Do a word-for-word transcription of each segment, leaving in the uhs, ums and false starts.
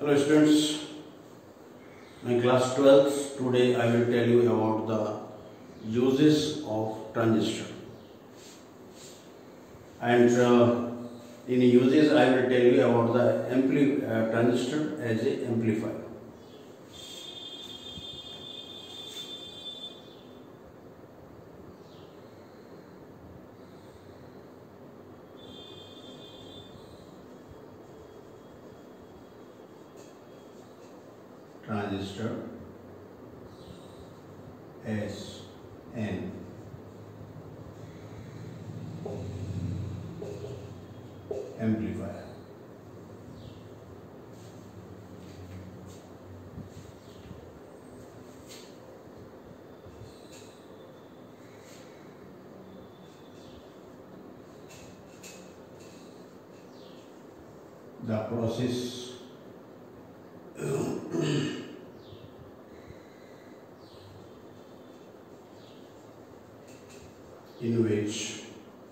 Hello students, my class twelfth. Today I will tell you about the uses of transistor. And uh, in uses I will tell you about the ampli uh, transistor as a amplifier. Transistor as an amplifier. The process in which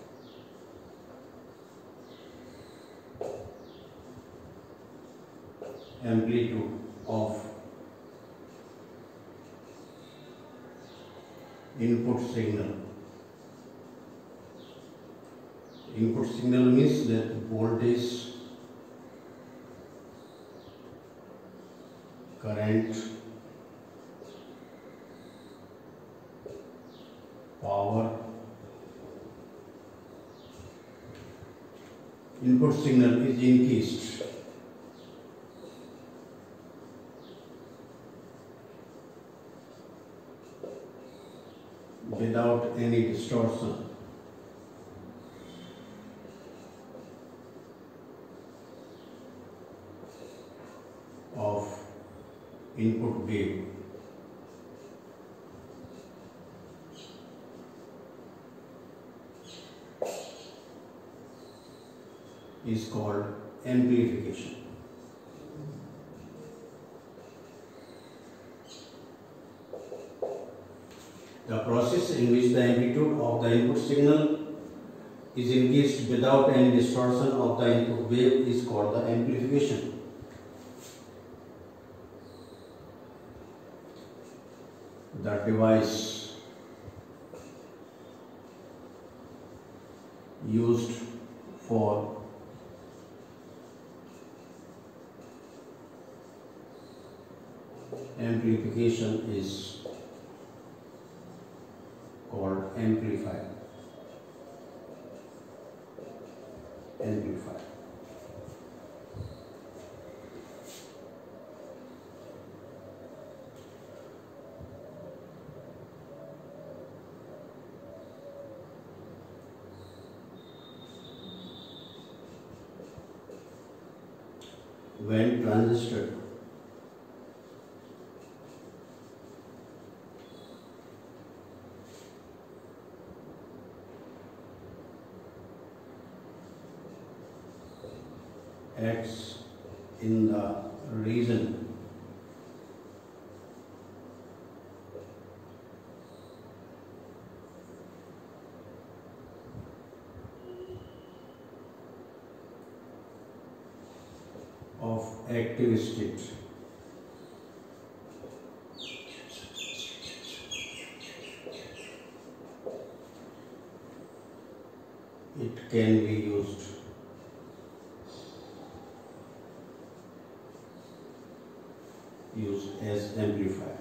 amplitude of input signal input signal means that voltage, current, power, input signal is increased without any distortion of input wave. Is called amplification. The process in which the amplitude of the input signal is increased without any distortion of the input wave is called the amplification. The device used for amplification is called amplifier. Amplifier. When transistor acts in the region of active state, it can be used used as amplifier.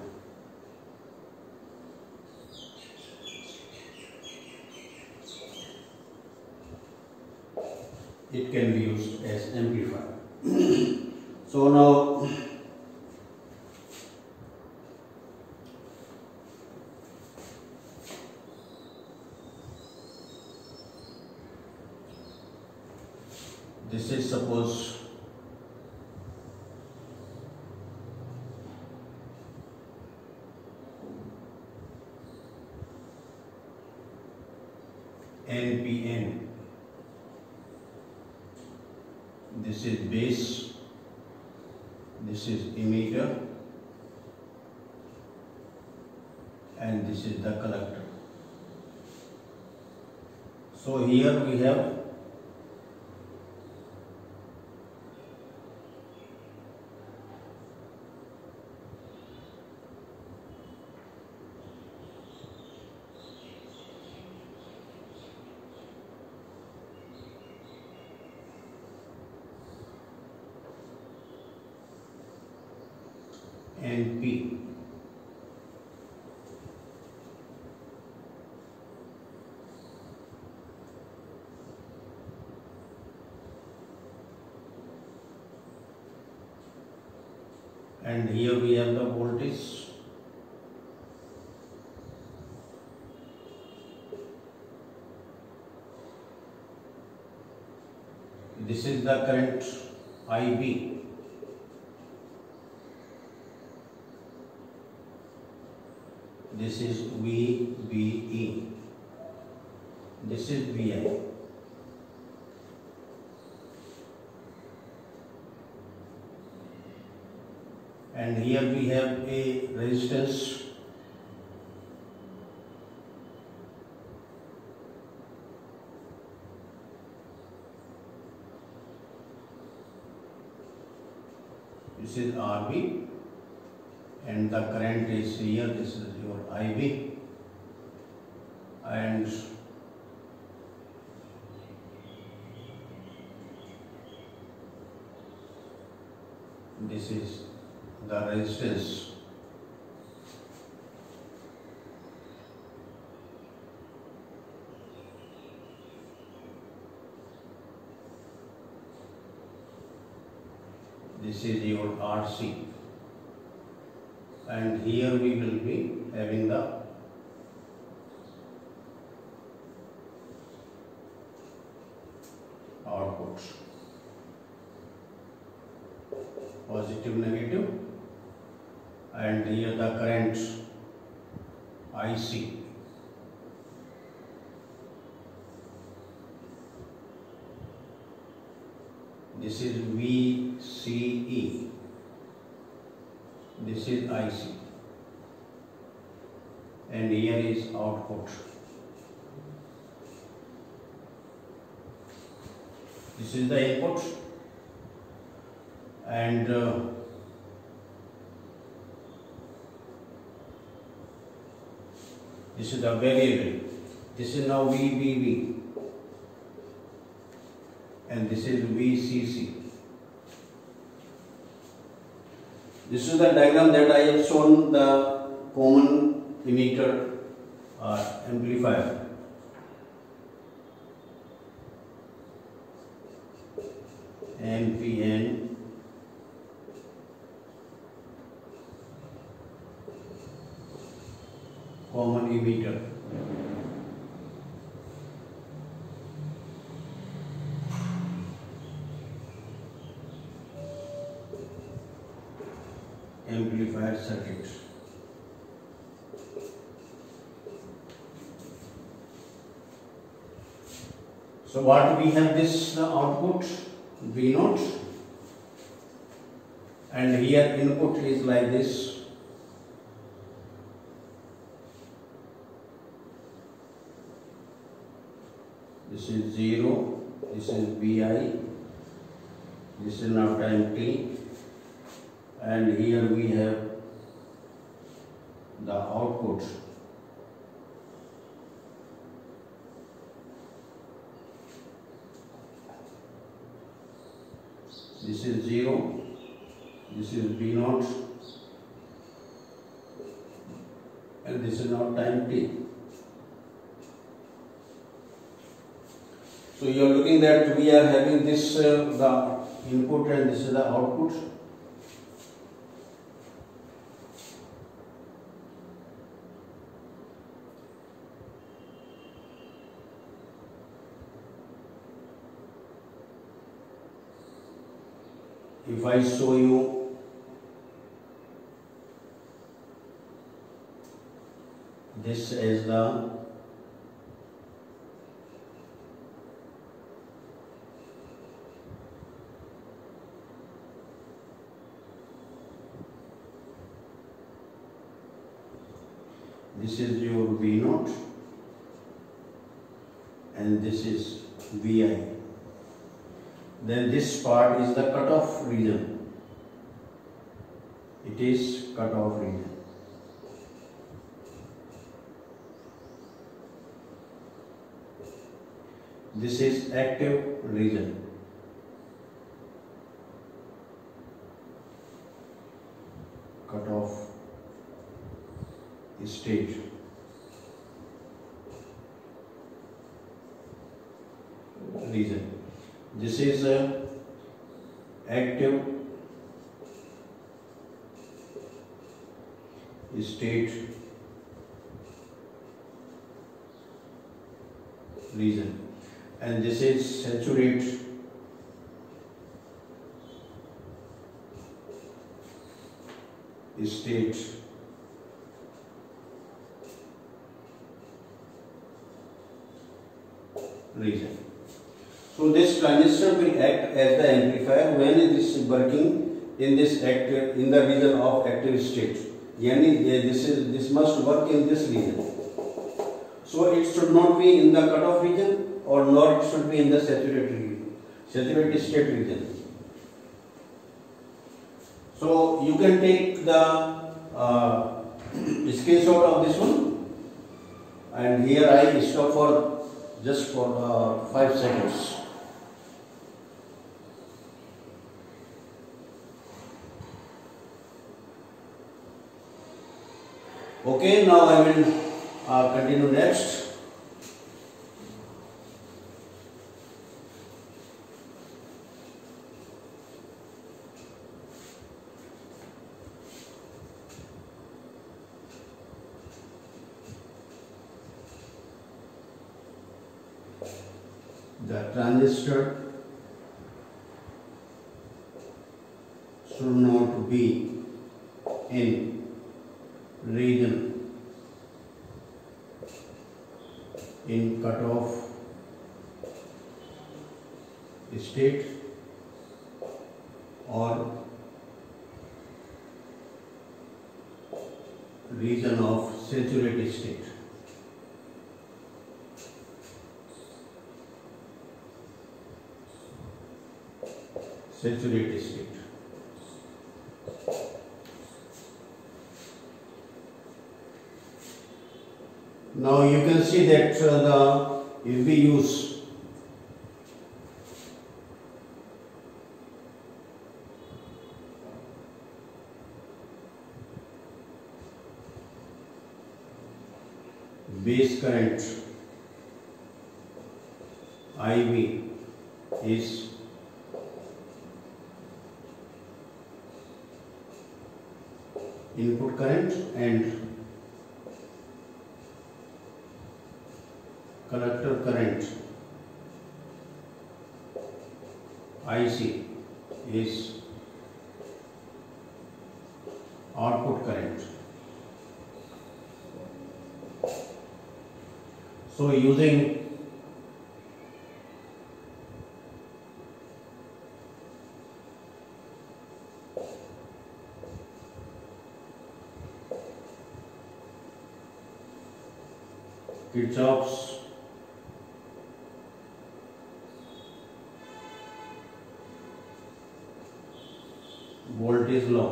It can be used as amplifier. So now this is suppose N P N. This is base, this is emitter, and this is the collector. So here we have and P. And here we have the voltage. This is the current I B. This is V B E. This is V I. And here we have a resistance. This is R B, and the current is here. This is your I B, and this is the resistance. This is your R C, and here we will be having the output, positive, negative, and here the current I C. This is V C E. This is I C. And here is output. This is the input. And uh, this is the variable. This is now V B B. And this is V C C. This is the diagram that I have shown the common emitter or amplifier. N P N common emitter. Amplifier circuit. So what we have, this the output V zero, and here input is like this. This is zero, this is V I, this is now time T, and here we have the output. This is zero, this is V zero, and this is now time T. So you are looking that we are having this uh, the input and this is the output. If I show you this as the this is your V zero and this is V I. Then this part is the cutoff region. It is cutoff region. This is active region. cutoff state. Region. This is a active state region, and this is saturate state region. So this transistor will act as the amplifier when it is working in this active in the region of active state. Yani this is this must work in this region. So it should not be in the cutoff region, or nor it should be in the saturated region, saturated state region. So you can take the uh, screenshot of this one, and here I stop for just for uh, five seconds. Okay, now I will uh, continue next. The transistor should not be in region in cutoff state or region of saturated state. Saturated state. Now you can see that uh, the if we use base current I V is input current and collector current I C is output current. So using Kirchhoff's voltage law.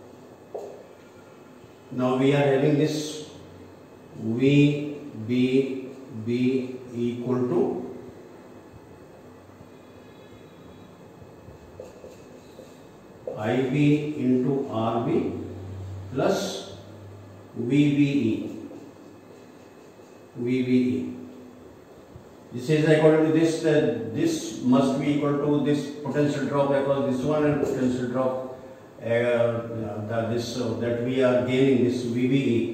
Now we are having this V B B equal to I V into R B plus V B E. V B E. This is equal to this. Uh, this must be equal to this potential drop across this one and potential drop. Uh, the, this uh, that we are gaining this V B E.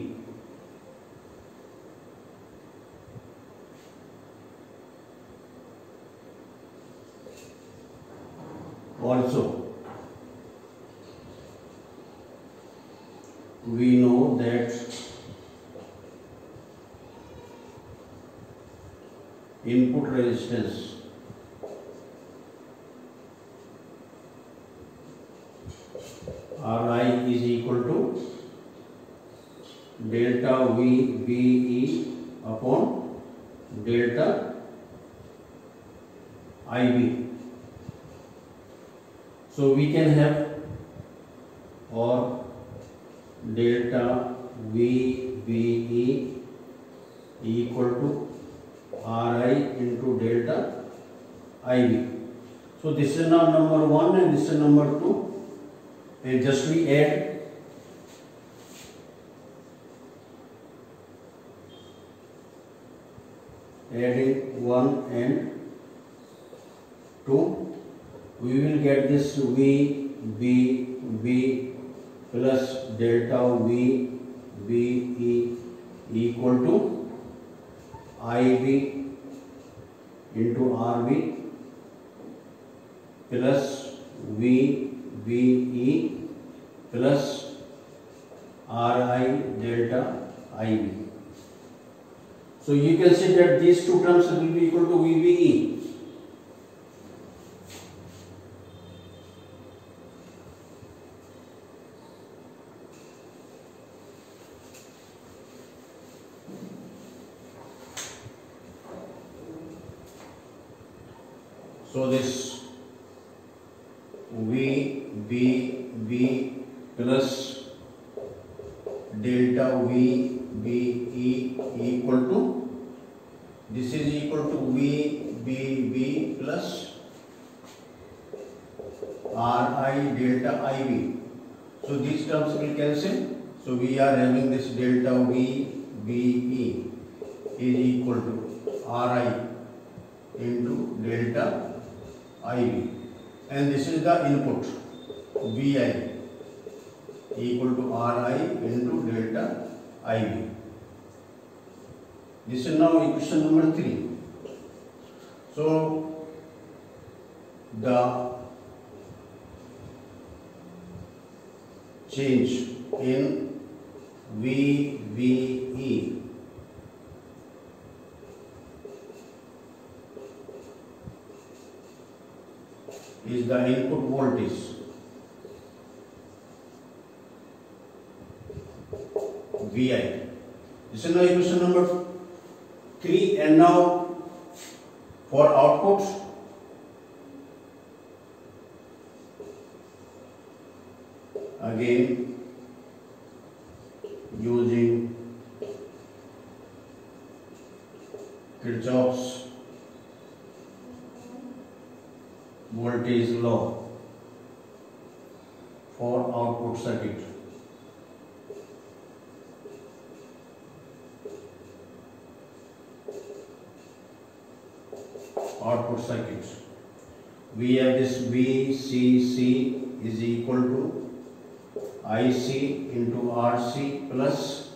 Also, we know that input resistance R I is equal to delta V B E upon delta I B. So we can have or delta V B E equal to R I into delta I B. So this is now number one and this is number two, and just we add adding one and two, we will get this V B B plus delta V B E equal to I B into R B plus V B E plus R I delta I B. So you can see that these two terms will be equal to V B E. So this V B B plus delta V B E equal to, this is equal to V B B plus R I delta I B. So these terms will cancel. So we are having this delta V B E is equal to R I into delta I B, and this is the input V I equal to R I into delta I B. This is now equation number three. So the change in V B E is the input voltage V I. This is now equation number three, and now for output, again using Kirchhoff's voltage law for output circuit. Output circuit. We have this V C C is equal to I C into R C plus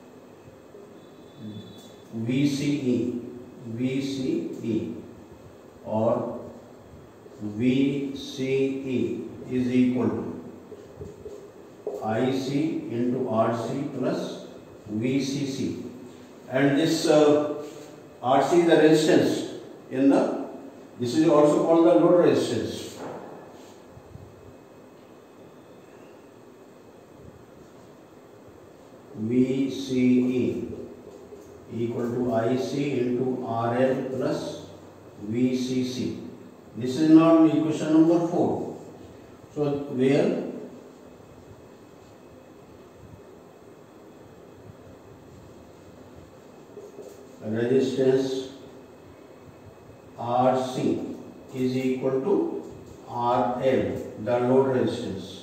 V C E, V C E, or V C E is equal to I C into R C plus V C C, and this uh, R C is the resistance in the, this is also called the load resistance. V C E equal to I C into R L plus V C C. This is now equation number four. So where resistance R C is equal to R L, the load resistance.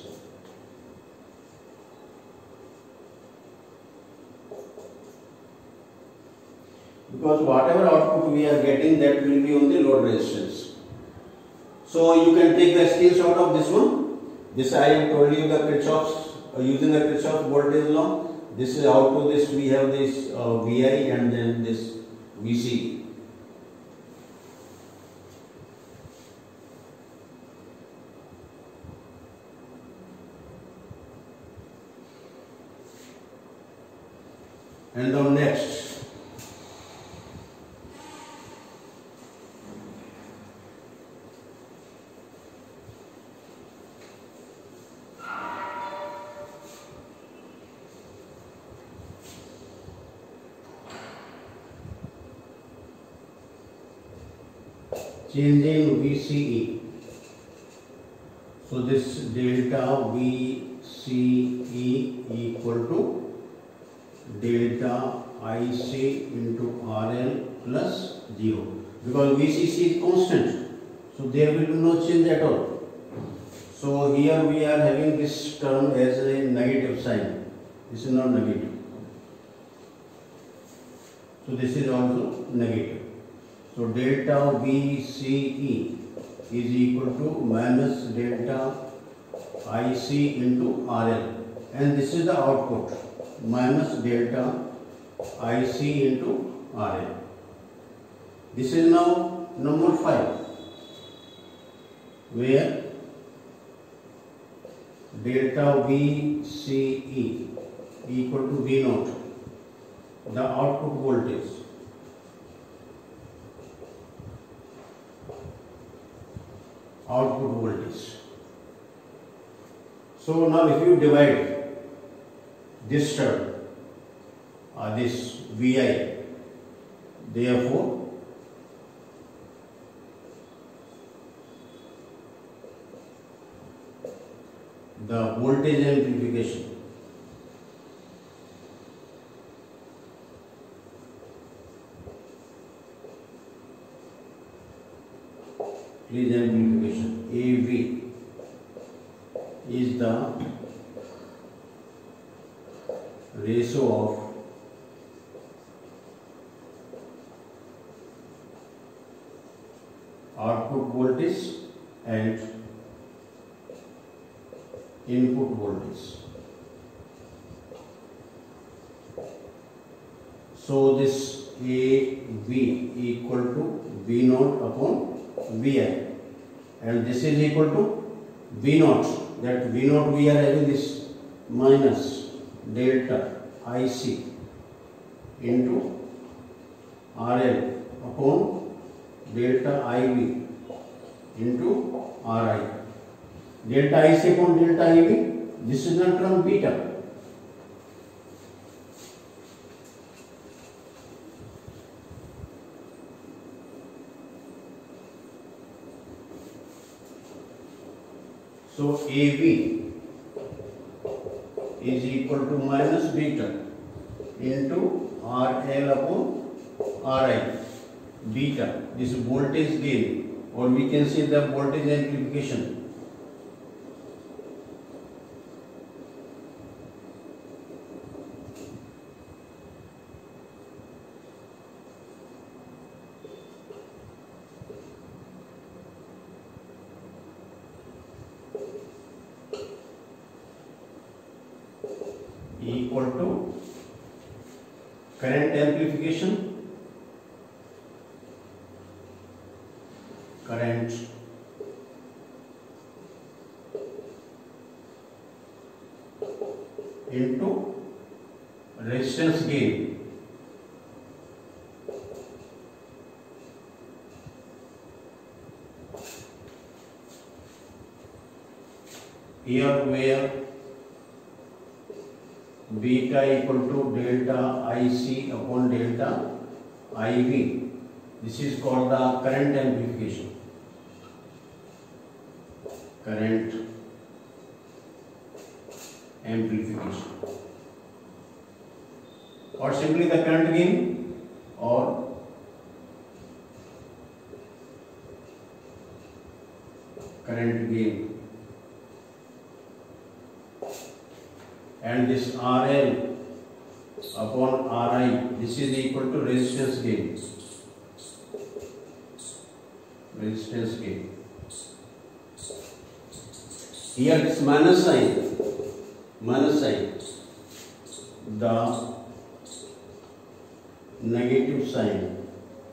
Because whatever output we are getting, that will be on the load resistance. So you can take the screenshot of this one. This I have told you the Kirchhoff's, uh, using the Kirchhoff's voltage law. This is out to this, we have this uh, V I and then this V C. And now next, changing V C E. So this delta V C E equal to delta I C into R L plus zero, because V C C is constant, so there will be no change at all. So here we are having this term as a negative sign. This is not negative. So this is also negative. So delta V C E is equal to minus delta I C into R L, and this is the output, minus delta I C into R L. This is now number five, where delta V C E equal to V naught, the output voltage. Output voltage. So now if you divide this term, uh, this V I, therefore the voltage amplification please amplification A V is the ratio of output voltage and input voltage. So this A V equal to V naught upon V I, and this is equal to V naught, that V naught we are having this minus delta I C into R L upon delta I V into R I. Delta I C upon delta I V, this is the term beta. So A V is equal to minus beta into R L upon R I. Beta, this is voltage gain, or we can say the voltage amplification. Equal to current amplification, current into resistance gain. Here where beta equal to delta I C upon delta I V, this is called the current amplification. Current amplification, or simply the current gain, or current gain. And this R L upon R I, this is equal to resistance gain. Resistance gain. Here this minus sign, minus sign, the negative sign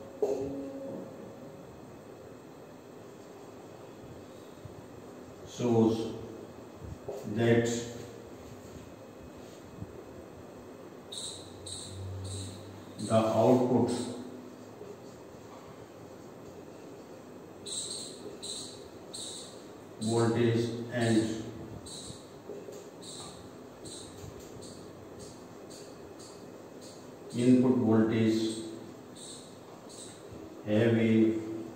shows that the output voltage and input voltage have a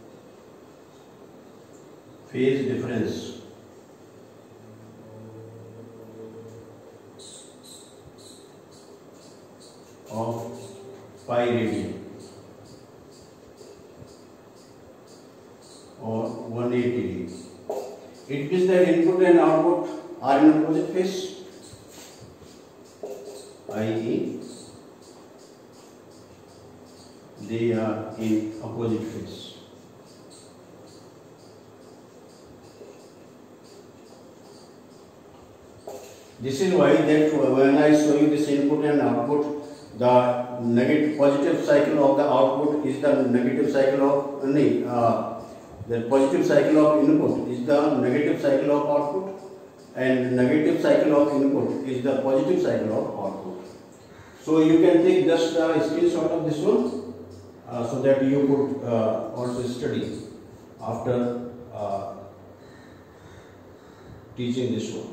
phase difference of pi radian or one hundred eighty degrees. It means that input and output are in opposite phase, that is they are in opposite phase. This is why that when I show you this input and output, the negative positive cycle of the output is the negative cycle of no, uh, the positive cycle of input is the negative cycle of output, and negative cycle of input is the positive cycle of output. So you can take just a screenshot of this one, uh, so that you could uh, also study after uh, teaching this one.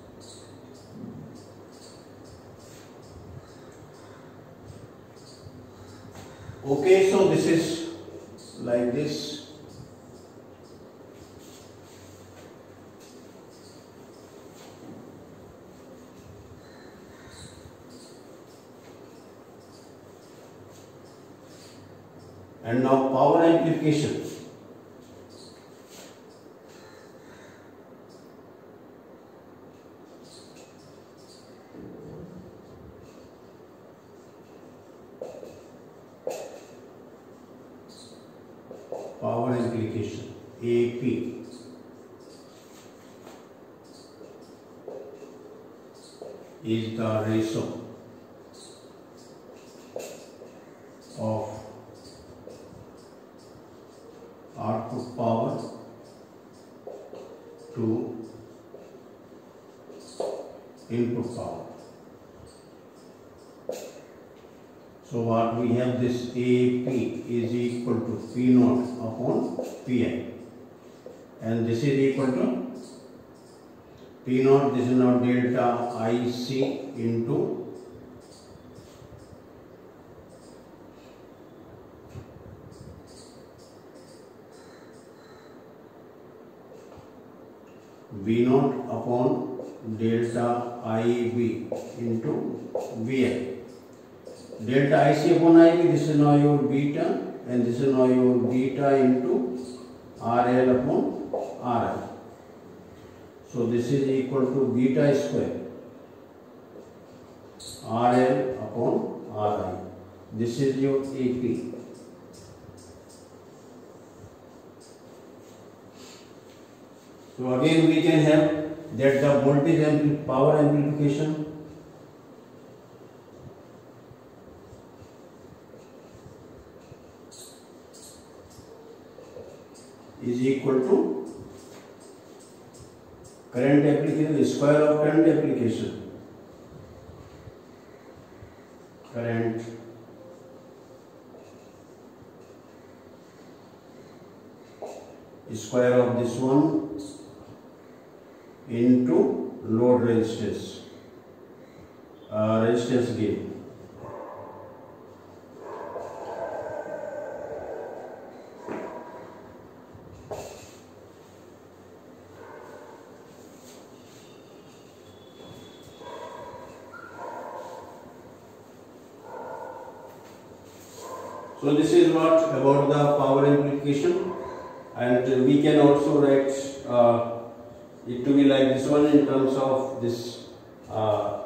Okay, so this is like this. And now power amplification. Power amplification, A P, is the ratio of output power to input power. So what we have, this A P is equal to P naught upon P I, and this is equal to P naught, this is now delta I C into V naught upon delta I B into V I. Delta I C upon I B, this is now your beta, and this is now your beta into R L upon R I. So this is equal to beta square R L upon R I. This is your A P. So again we can have that the voltage and power amplification is equal to current application, the square of current application, current square of this one into load resistance, uh, resistance gain. So this is what about the power amplification, and we can also write uh, it to be like this one in terms of this uh,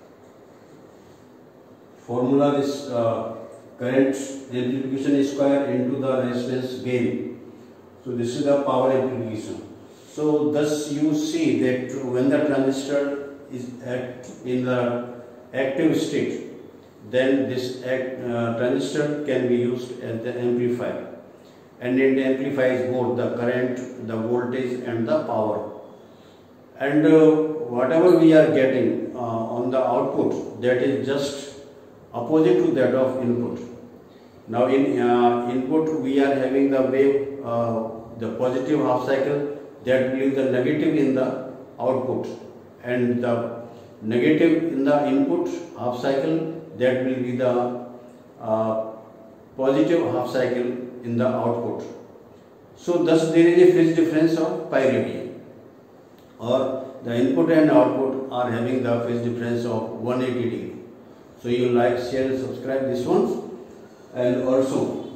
formula, this uh, current amplification square into the resistance gain. So this is the power amplification. So thus you see that when the transistor is at in the active state, then this uh, transistor can be used as the amplifier, and it amplifies both the current, the voltage and the power. And uh, whatever we are getting uh, on the output, that is just opposite to that of input. Now in uh, input we are having the wave, uh, the positive half cycle, that will be the negative in the output, and the negative in the input half cycle, that will be the uh, positive half cycle in the output. So thus there is a phase difference of pi radian, or the input and output are having the phase difference of one hundred eighty degree. So you like, share and subscribe this one, and also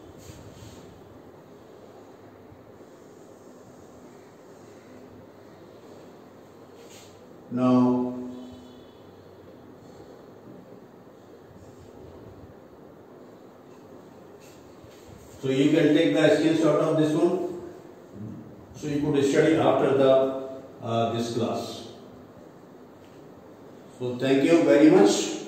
now So you can take the screenshot of this one. So you could study after the uh, this class. So thank you very much.